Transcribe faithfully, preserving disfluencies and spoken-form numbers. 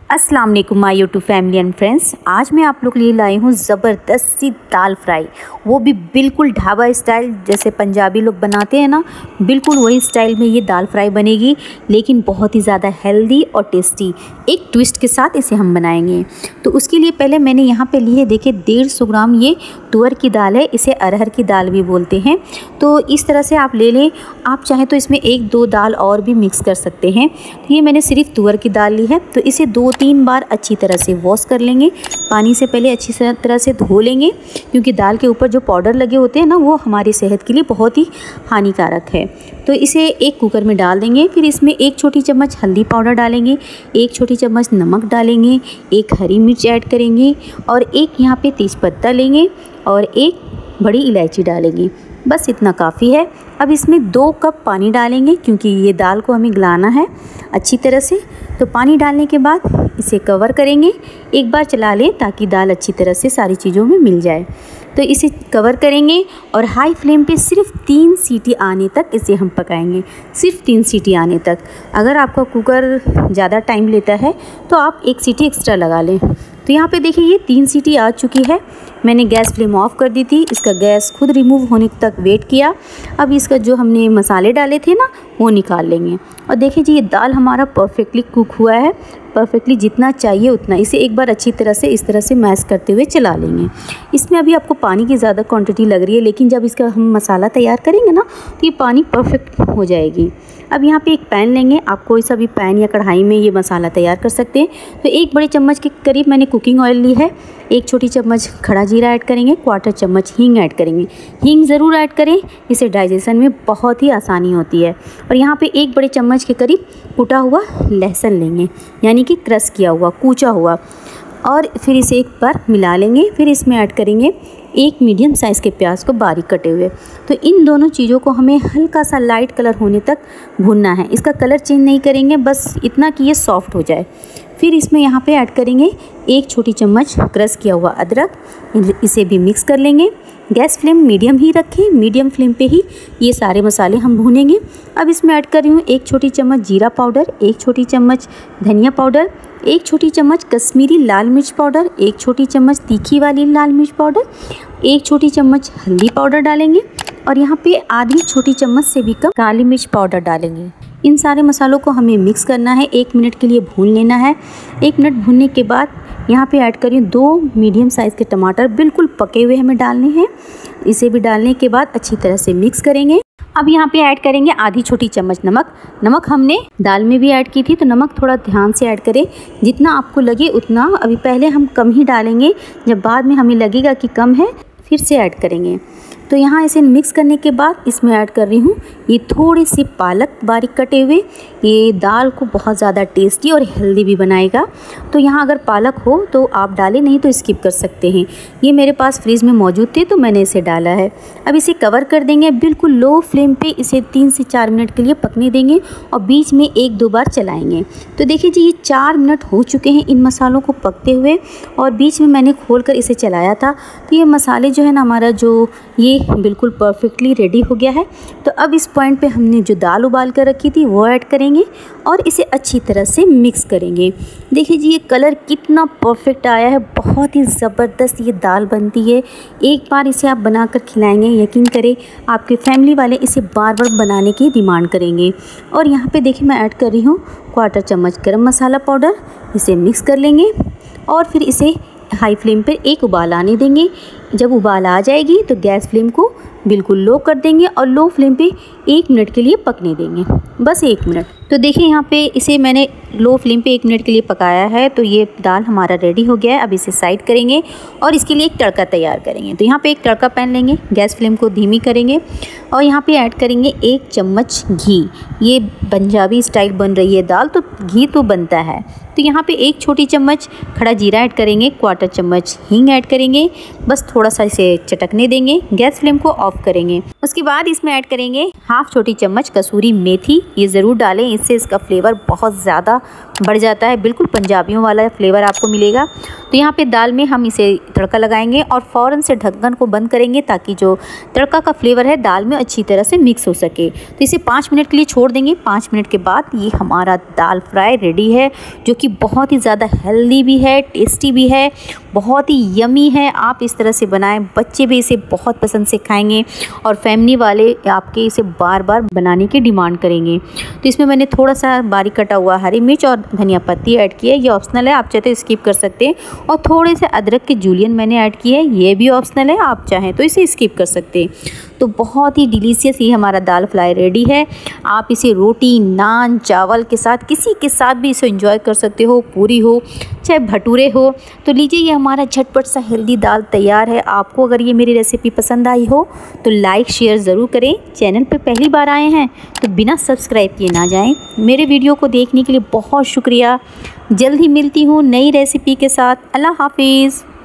अस्सलाम वालेकुम my YouTube family and friends. आज मैं आप लोग के लिए लाई हूँ ज़बरदस्त सी दाल फ्राई, वो भी बिल्कुल ढाबा स्टाइल, जैसे पंजाबी लोग बनाते हैं ना, बिल्कुल वही स्टाइल में ये दाल फ्राई बनेगी, लेकिन बहुत ही ज़्यादा हेल्दी और टेस्टी एक ट्विस्ट के साथ इसे हम बनाएंगे। तो उसके लिए पहले मैंने यहाँ पे लिए देखिए डेढ़ सौ ग्राम ये तुअर की दाल है, इसे अरहर की दाल भी बोलते हैं। तो इस तरह से आप ले लें। आप चाहें तो इसमें एक दो दाल और भी मिक्स कर सकते हैं। तो ये मैंने सिर्फ तुअर की दाल ली है, तो इसे दो तीन बार अच्छी तरह से वॉश कर लेंगे। पानी से पहले अच्छी तरह से धो लेंगे, क्योंकि दाल के ऊपर जो पाउडर लगे होते हैं ना, वो हमारी सेहत के लिए बहुत ही हानिकारक है। तो इसे एक कुकर में डाल देंगे। फिर इसमें एक छोटी चम्मच हल्दी पाउडर डालेंगे, एक छोटी चम्मच नमक डालेंगे, एक हरी मिर्च ऐड करेंगे और एक यहाँ पे तेज़पत्ता लेंगे और एक बड़ी इलायची डालेंगे। बस इतना काफ़ी है। अब इसमें दो कप पानी डालेंगे, क्योंकि ये दाल को हमें गलाना है अच्छी तरह से। तो पानी डालने के बाद इसे कवर करेंगे, एक बार चला लें ताकि दाल अच्छी तरह से सारी चीज़ों में मिल जाए। तो इसे कवर करेंगे और हाई फ्लेम पे सिर्फ तीन सीटी आने तक इसे हम पकाएंगे, सिर्फ तीन सीटी आने तक। अगर आपका कुकर ज़्यादा टाइम लेता है तो आप एक सीटी एक्स्ट्रा लगा लें। तो यहाँ पे देखिए ये तीन सीटी आ चुकी है। मैंने गैस फ्लेम ऑफ कर दी थी, इसका गैस खुद रिमूव होने तक वेट किया। अब इसका जो हमने मसाले डाले थे ना, वो निकाल लेंगे। और देखिए जी, ये दाल हमारा परफेक्टली कुक हुआ है, परफेक्टली जितना चाहिए उतना। इसे एक बार अच्छी तरह से इस तरह से मैश करते हुए चला लेंगे। इसमें अभी आपको पानी की ज़्यादा क्वांटिटी लग रही है, लेकिन जब इसका हम मसाला तैयार करेंगे ना, तो ये पानी परफेक्ट हो जाएगी। अब यहाँ पे एक पैन लेंगे, आप कोई सा भी पैन या कढ़ाई में ये मसाला तैयार कर सकते हैं। तो एक बड़े चम्मच के करीब मैंने कुकिंग ऑयल ली है, एक छोटी चम्मच खड़ा जीरा ऐड करेंगे, क्वार्टर चम्मच हींग ऐड करेंगे। हींग ज़रूर ऐड करें, इससे डाइजेशन में बहुत ही आसानी होती है। और यहाँ पे एक बड़े चम्मच के करीब कुटा हुआ लहसुन लेंगे, यानी कि क्रश किया हुआ, कूचा हुआ, और फिर इसे एक बार मिला लेंगे। फिर इसमें ऐड करेंगे एक मीडियम साइज़ के प्याज को बारीक कटे हुए। तो इन दोनों चीज़ों को हमें हल्का सा लाइट कलर होने तक भूनना है। इसका कलर चेंज नहीं करेंगे, बस इतना कि ये सॉफ्ट हो जाए। फिर इसमें यहाँ पे ऐड करेंगे एक छोटी चम्मच क्रश किया हुआ अदरक, इसे भी मिक्स कर लेंगे। गैस फ्लेम मीडियम ही रखें, मीडियम फ्लेम पे ही ये सारे मसाले हम भूनेंगे। अब इसमें ऐड कर रही हूँ एक छोटी चम्मच जीरा पाउडर, एक छोटी चम्मच धनिया पाउडर, एक छोटी चम्मच कश्मीरी लाल मिर्च पाउडर, एक छोटी चम्मच तीखी वाली लाल मिर्च पाउडर, एक छोटी चम्मच हल्दी पाउडर डालेंगे और यहाँ पे आधी छोटी चम्मच से भी कम काली मिर्च पाउडर डालेंगे। इन सारे मसालों को हमें मिक्स करना है, एक मिनट के लिए भून लेना है। एक मिनट भूनने के बाद यहाँ पे ऐड करें दो मीडियम साइज़ के टमाटर, बिल्कुल पके हुए हमें डालने हैं। इसे भी डालने के बाद अच्छी तरह से मिक्स करेंगे। अब यहाँ पे ऐड करेंगे आधी छोटी चम्मच नमक। नमक हमने दाल में भी ऐड की थी, तो नमक थोड़ा ध्यान से ऐड करें, जितना आपको लगे उतना। अभी पहले हम कम ही डालेंगे, जब बाद में हमें लगेगा कि कम है फिर से ऐड करेंगे। तो यहाँ इसे मिक्स करने के बाद इसमें ऐड कर रही हूँ ये थोड़ी सी पालक बारीक कटे हुए। ये दाल को बहुत ज़्यादा टेस्टी और हेल्दी भी बनाएगा। तो यहाँ अगर पालक हो तो आप डालें, नहीं तो स्किप कर सकते हैं। ये मेरे पास फ्रिज में मौजूद थे तो मैंने इसे डाला है। अब इसे कवर कर देंगे, बिल्कुल लो फ्लेम पे इसे तीन से चार मिनट के लिए पकने देंगे और बीच में एक दो बार चलाएँगे। तो देखिए जी, ये चार मिनट हो चुके हैं इन मसालों को पकते हुए, और बीच में मैंने खोल कर इसे चलाया था। तो ये मसाले जो है ना, हमारा जो ये बिल्कुल परफेक्टली रेडी हो गया है। तो अब इस पॉइंट पे हमने जो दाल उबाल कर रखी थी वो ऐड करेंगे और इसे अच्छी तरह से मिक्स करेंगे। देखिए जी, ये कलर कितना परफेक्ट आया है, बहुत ही ज़बरदस्त ये दाल बनती है। एक बार इसे आप बनाकर खिलाएंगे, यकीन करें आपके फैमिली वाले इसे बार बार बनाने की डिमांड करेंगे। और यहाँ पे देखिए मैं ऐड कर रही हूँ क्वार्टर चम्मच गरम मसाला पाउडर। इसे मिक्स कर लेंगे और फिर इसे हाई फ्लेम पर एक उबाल आने देंगे। जब उबाल आ जाएगी तो गैस फ्लेम को बिल्कुल लो कर देंगे और लो फ्लेम पे एक मिनट के लिए पकने देंगे, बस एक मिनट। तो देखिए यहाँ पे इसे मैंने लो फ्लेम पे एक मिनट के लिए पकाया है। तो ये दाल हमारा रेडी हो गया है। अब इसे साइड करेंगे और इसके लिए एक तड़का तैयार करेंगे। तो यहाँ पे एक तड़का पैन लेंगे, गैस फ्लेम को धीमी करेंगे और यहाँ पे ऐड करेंगे एक चम्मच घी। ये पंजाबी स्टाइल बन रही है दाल, तो घी तो बनता है। तो यहाँ पे एक छोटी चम्मच खड़ा जीरा ऐड करेंगे, क्वार्टर चम्मच हींग ऐड करेंगे, बस थोड़ा सा इसे चटकने देंगे। गैस फ्लेम को ऑफ करेंगे। उसके बाद इसमें ऐड करेंगे हाफ छोटी चम्मच कसूरी मेथी। ये ज़रूर डालें, इससे इसका फ्लेवर बहुत ज़्यादा बढ़ जाता है, बिल्कुल पंजाबियों वाला फ्लेवर आपको मिलेगा। तो यहाँ पे दाल में हम इसे तड़का लगाएंगे और फ़ौरन से ढक्कन को बंद करेंगे ताकि जो तड़का का फ्लेवर है दाल में अच्छी तरह से मिक्स हो सके। तो इसे पाँच मिनट के लिए छोड़ देंगे। पाँच मिनट के बाद ये हमारा दाल फ्राई रेडी है, जो कि बहुत ही ज़्यादा हेल्दी भी है, टेस्टी भी है, बहुत ही यमी है। आप इस तरह से बनाएं, बच्चे भी इसे बहुत पसंद से खाएंगे और फैमिली वाले आपके इसे बार बार बनाने की डिमांड करेंगे। तो इसमें मैंने थोड़ा सा बारीक कटा हुआ हरी मिर्च और धनिया पत्ती ऐड की है, ये ऑप्शनल है, आप चाहे तो स्किप कर सकते हैं। और थोड़े से अदरक के जूलियन मैंने ऐड की है, ये भी ऑप्शनल है, आप चाहें तो इसे स्किप कर सकते हैं। तो बहुत ही डिलीशियस ये हमारा दाल फ्राई रेडी है। आप इसे रोटी, नान, चावल के साथ, किसी के साथ भी इसे एंजॉय कर सकते हो, पूरी हो चाहे भटूरे हो। तो लीजिए, ये हमारा झटपट सा हेल्दी दाल तैयार है। आपको अगर ये मेरी रेसिपी पसंद आई हो तो लाइक शेयर ज़रूर करें। चैनल पे पहली बार आए हैं तो बिना सब्सक्राइब किए ना जाएं। मेरे वीडियो को देखने के लिए बहुत शुक्रिया। जल्द ही मिलती हूँ नई रेसिपी के साथ। अल्लाह हाफिज़।